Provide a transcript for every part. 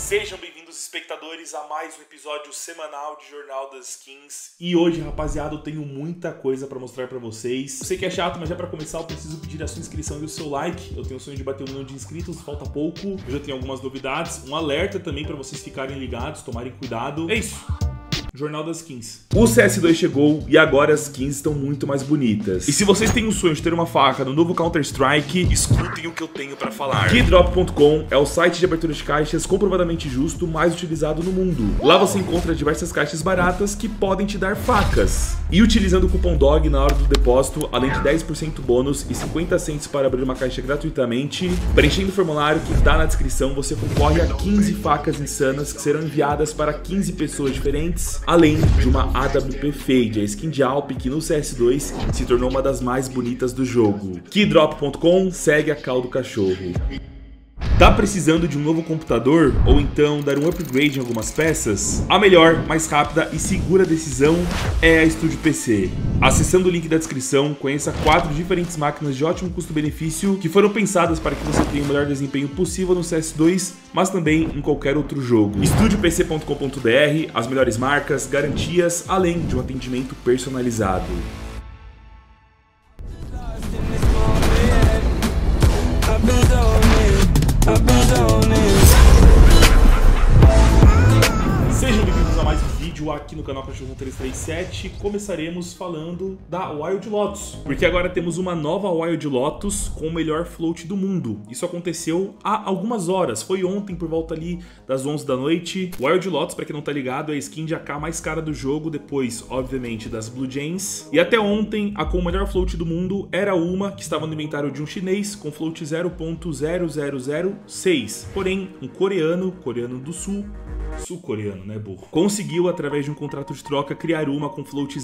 Sejam bem-vindos, espectadores, a mais um episódio semanal de Jornal das Skins. E hoje, rapaziada, eu tenho muita coisa pra mostrar pra vocês. Eu sei que é chato, mas já pra começar eu preciso pedir a sua inscrição e o seu like. Eu tenho o sonho de bater 1 milhão de inscritos, falta pouco. Eu já tenho algumas novidades, um alerta também pra vocês ficarem ligados, tomarem cuidado. É isso! Jornal das Skins. O CS2 chegou e agora as skins estão muito mais bonitas. E se vocês têm o sonho de ter uma faca no novo Counter-Strike, escutem o que eu tenho pra falar. Keydrop.com é o site de abertura de caixas comprovadamente justo mais utilizado no mundo. Lá você encontra diversas caixas baratas que podem te dar facas. E utilizando o cupom DOG na hora do depósito, além de 10% bônus e 50 cents para abrir uma caixa gratuitamente, preenchendo o formulário que tá na descrição, você concorre a 15 facas insanas que serão enviadas para 15 pessoas diferentes, além de uma AWP Fade, a skin de Alp que no CS2 se tornou uma das mais bonitas do jogo. Keydrop.com segue a cal do cachorro. Tá precisando de um novo computador ou então dar um upgrade em algumas peças? A melhor, mais rápida e segura decisão é a Studio PC. Acessando o link da descrição, conheça 4 diferentes máquinas de ótimo custo-benefício que foram pensadas para que você tenha o melhor desempenho possível no CS2, mas também em qualquer outro jogo. StudioPC.com.br, as melhores marcas, garantias, além de um atendimento personalizado. Sejam bem-vindos a mais um vídeo aqui no canal Cachorro 337. Começaremos falando da Wild Lotus, porque agora temos uma nova Wild Lotus com o melhor float do mundo. Isso aconteceu há algumas horas, foi ontem por volta ali das 11 da noite. Wild Lotus, pra quem não tá ligado, é a skin de AK mais cara do jogo, depois, obviamente, das Blue Jays. E até ontem, a com o melhor float do mundo era uma que estava no inventário de um chinês com float 0.0006. Porém, um coreano do sul-coreano, né, burro, conseguiu, através de um contrato de troca, criar uma com float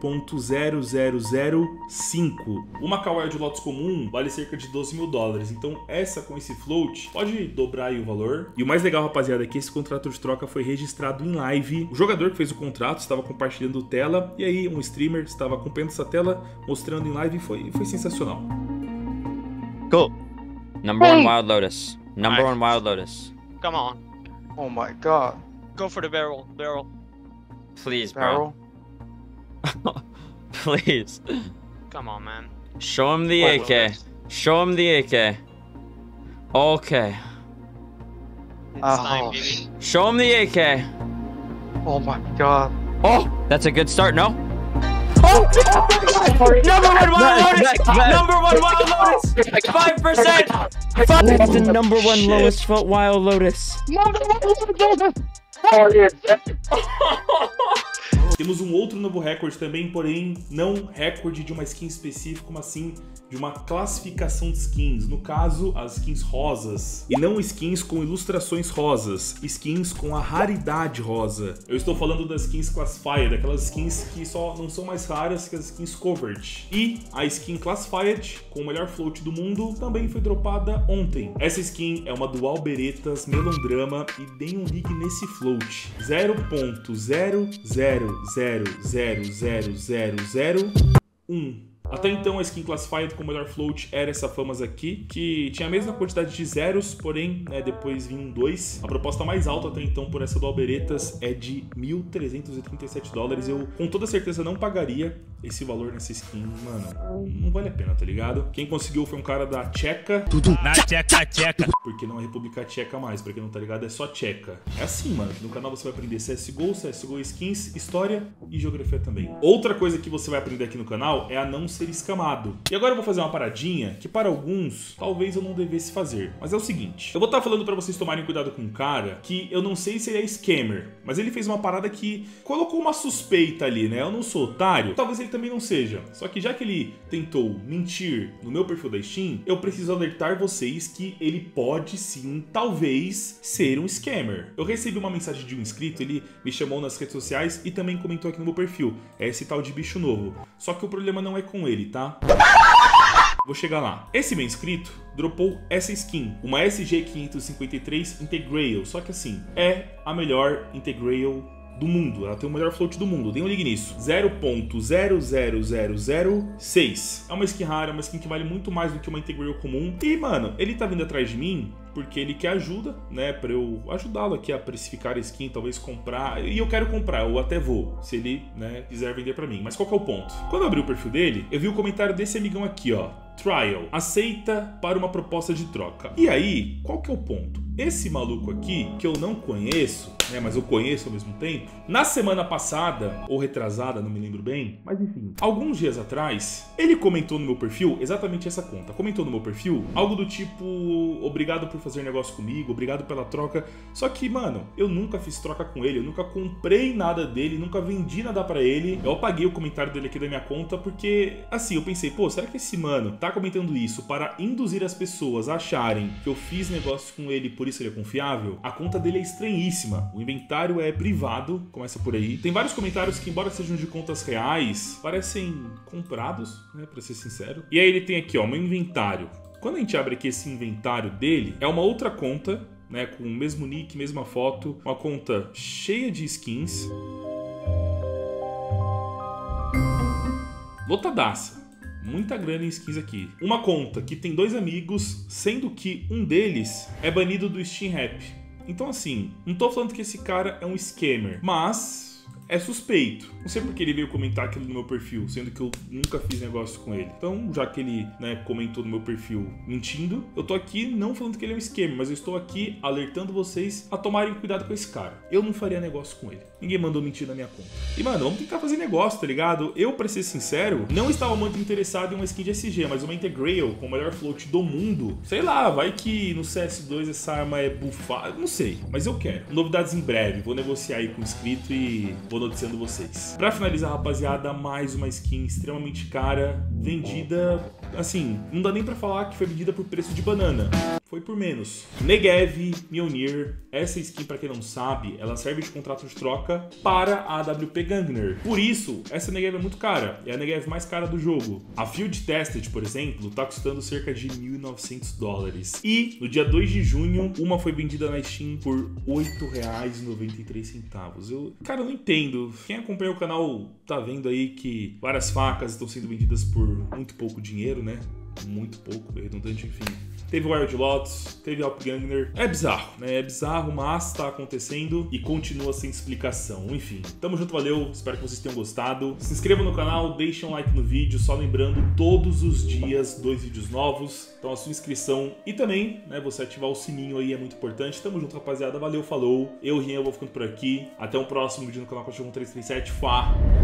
0.0005. Uma Wild Lotus comum vale cerca de 12 mil dólares, então essa com esse float pode dobrar aí o valor. E o mais legal, rapaziada, é que esse contrato de troca foi registrado em live. O jogador que fez o contrato estava compartilhando tela, e aí um streamer estava acompanhando essa tela, mostrando em live, e foi sensacional. Cool. Number one Wild Lotus. Number one Wild Lotus. Come on. Oh my god. Go for the barrel. Please, bro. Please. Come on, man. Show him the Wild AK. Lotus. Show him the AK. Okay. It's time, baby. Show him the AK. Oh my god. Oh, that's a good start, no? Oh! Number one Wild Lotus! Number one Wild Lotus! 5%! That's the number one lowest felt Wild Lotus. Temos um outro novo recorde também, porém não recorde de uma skin específica, mas sim de uma classificação de skins. No caso, as skins rosas. E não skins com ilustrações rosas, skins com a raridade rosa. Eu estou falando das skins Classified, aquelas skins que só não são mais raras que as skins Covered. E a skin Classified, com o melhor float do mundo, também foi dropada ontem. Essa skin é uma Dual Beretas Melondrama e deem um ligue nesse float. 0.00000001. Até então a skin Classified com o melhor float era essa Famas aqui, que tinha a mesma quantidade de zeros, porém, né, depois vinha um 2. A proposta mais alta até então por essa Dual Beretas é de 1.337 dólares. Eu com toda certeza não pagaria esse valor nessa skin, mano. Não vale a pena, tá ligado? Quem conseguiu foi um cara da Tcheca. Tudo na Tcheca. Porque não é República Tcheca mais, pra quem não tá ligado, é só Tcheca. É assim, mano. No canal você vai aprender CSGO Skins, História e Geografia também. Outra coisa que você vai aprender aqui no canal é a não ser escamado. E agora eu vou fazer uma paradinha que para alguns talvez eu não devesse fazer, mas é o seguinte: eu vou estar falando para vocês tomarem cuidado com um cara que eu não sei se ele é scammer, mas ele fez uma parada que colocou uma suspeita ali, né? Eu não sou otário, talvez ele também não seja, só que já que ele tentou mentir no meu perfil da Steam, eu preciso alertar vocês que ele pode sim, talvez, ser um scammer. Eu recebi uma mensagem de um inscrito, ele me chamou nas redes sociais e também comentou aqui no meu perfil, é esse tal de bicho novo, só que o problema não é com ele, tá? Vou chegar lá. Esse meu inscrito dropou essa skin, uma SG553 Integrail, só que assim, é a melhor Integrail do mundo, ela tem o melhor float do mundo, dê um ligue nisso. 0.00006. É uma skin rara, é uma skin que vale muito mais do que uma Integrail comum. E, mano, ele tá vindo atrás de mim porque ele quer ajuda, né, pra eu ajudá-lo aqui a precificar a skin, talvez comprar, e eu quero comprar, eu até vou, se ele, né, quiser vender pra mim. Mas qual que é o ponto? Quando eu abri o perfil dele, eu vi o comentário desse amigão aqui, ó, Trial, aceita para uma proposta de troca. E aí, qual que é o ponto? Esse maluco aqui, que eu não conheço, né, mas eu conheço ao mesmo tempo, na semana passada, ou retrasada, não me lembro bem, mas enfim, alguns dias atrás, ele comentou no meu perfil, exatamente essa conta, comentou no meu perfil, algo do tipo, obrigado por fazer negócio comigo, obrigado pela troca, só que, mano, eu nunca fiz troca com ele, eu nunca comprei nada dele, nunca vendi nada pra ele, eu apaguei o comentário dele aqui da minha conta, porque, assim, eu pensei, pô, será que esse mano tá comentando isso para induzir as pessoas a acharem que eu fiz negócio com ele, por isso ele é confiável? A conta dele é estranhíssima. O inventário é privado, começa por aí. Tem vários comentários que, embora sejam de contas reais, parecem comprados, né, pra ser sincero. E aí ele tem aqui, ó, meu inventário. Quando a gente abre aqui esse inventário dele, é uma outra conta, né, com o mesmo nick, mesma foto, uma conta cheia de skins. Lotadaça. Muita grana em skins aqui. Uma conta que tem 2 amigos, sendo que um deles é banido do Steam Rap. Então assim, não tô falando que esse cara é um scammer, mas é suspeito. Não sei porque ele veio comentar aquilo no meu perfil, sendo que eu nunca fiz negócio com ele. Então, já que ele, né, comentou no meu perfil mentindo, eu tô aqui não falando que ele é um scammer, mas eu estou aqui alertando vocês a tomarem cuidado com esse cara. Eu não faria negócio com ele. Ninguém mandou mentir na minha conta. E, mano, vamos tentar fazer negócio, tá ligado? Eu, pra ser sincero, não estava muito interessado em uma skin de SG, mas uma Integral com o melhor float do mundo. Sei lá, vai que no CS2 essa arma é bufada, não sei, mas eu quero. Novidades em breve, vou negociar aí com o inscrito e vou noticiando vocês. Pra finalizar, rapaziada, mais uma skin extremamente cara, vendida, assim, não dá nem pra falar que foi vendida por preço de banana. Foi por menos. Negev Mjolnir, essa skin, pra quem não sabe, ela serve de contrato de troca para a AWP Gangner. Por isso, essa Negev é muito cara. É a Negev mais cara do jogo. A Field Tested, por exemplo, tá custando cerca de $1.900. E, no dia 2 de junho, uma foi vendida na Steam por R$ 8,93. Cara, eu não entendo. Quem acompanha o canal tá vendo aí que várias facas estão sendo vendidas por muito pouco dinheiro, né? Muito pouco, redundante, enfim. Teve Wild Lotus, teve Alp Gangner. É bizarro, né? É bizarro, mas tá acontecendo e continua sem explicação. Enfim, tamo junto, valeu. Espero que vocês tenham gostado. Se inscrevam no canal, deixem um like no vídeo. Só lembrando, todos os dias, 2 vídeos novos. Então a sua inscrição e também, né, você ativar o sininho aí é muito importante. Tamo junto, rapaziada. Valeu, falou. Eu, Rian, vou ficando por aqui. Até o próximo vídeo no canal Cachorro 1337. Fá!